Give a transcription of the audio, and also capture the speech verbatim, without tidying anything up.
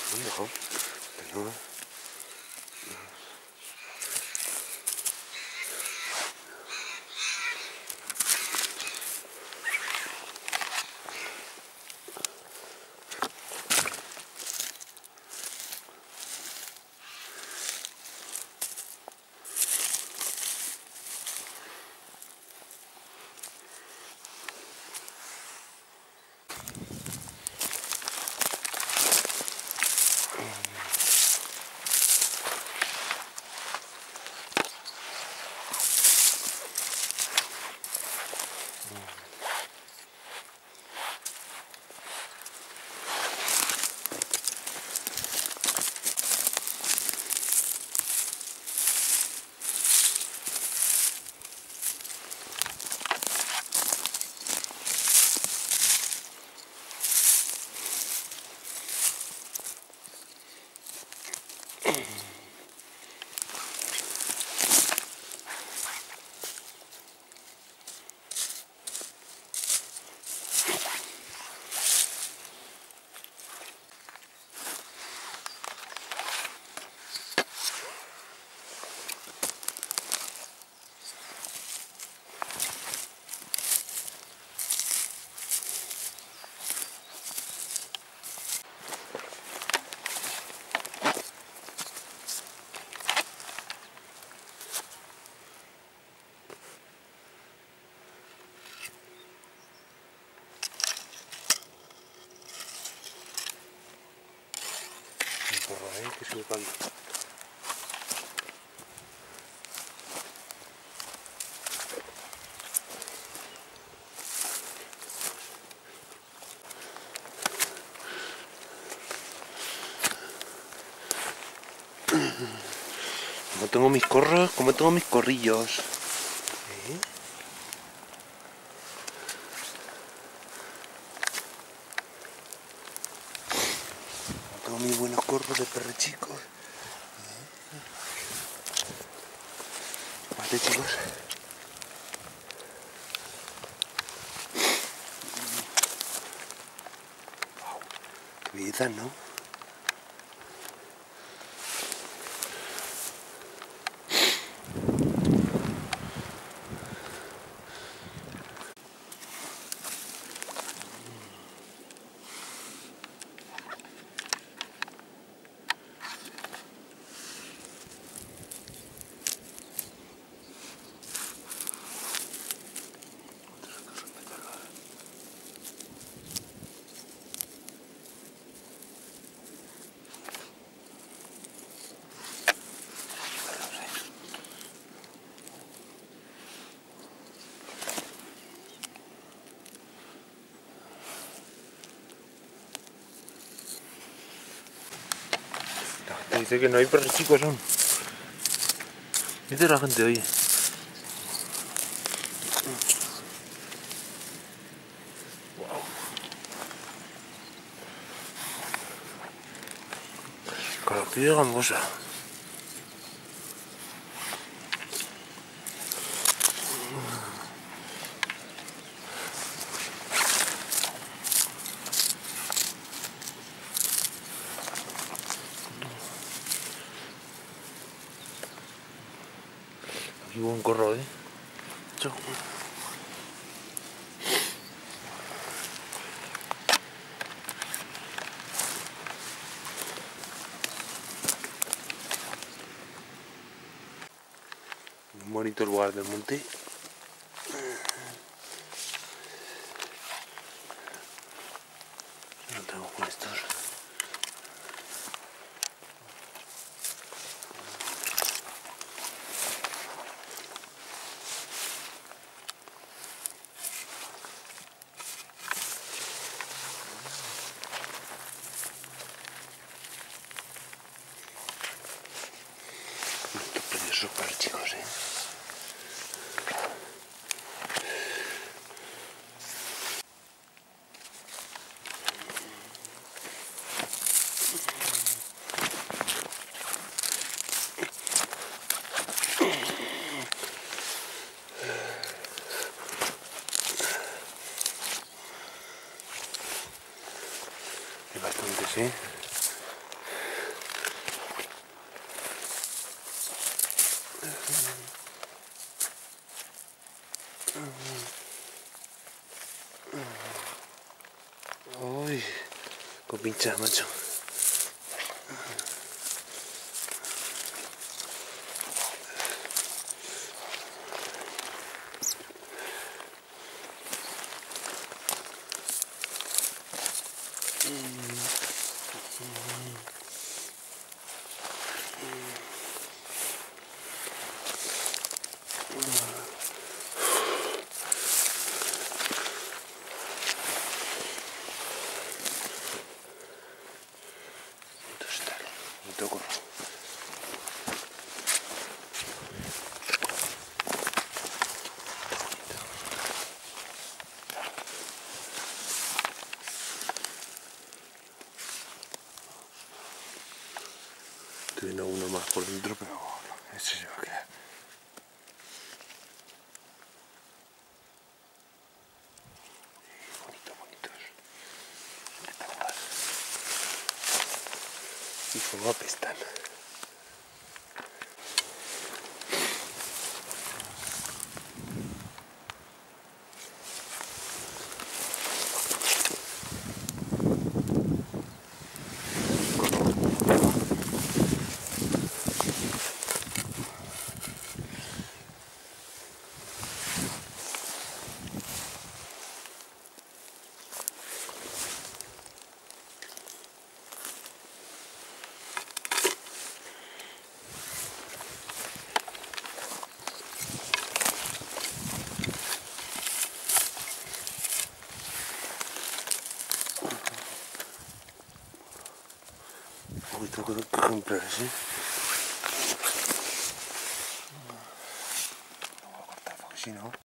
No, no. Ahí que se me canta. Como tengo mis corros, como tengo mis corrillos. ¿Eh? Tengo mis buenos corros de perro chicos. Vale, chicos. Wow, qué belleza, ¿no? Dice que no hay perros chicos aún. Dice la gente, oye. Wow. Calapilla gambosa. Aquí hubo un corro, ¿eh? Chau. Un bonito lugar del monte. No tengo con estos. Qué preciosos perros chicos, ¿eh? Hay bastantes, ¿eh? Con pinchas, macho. Me toco. Tiene uno más por dentro, pero ese se va a quedar. Bonito, bonitos. Espectacular. Y como apestan. Uy, tengo que comprar así. Lo voy a cortar porque si no...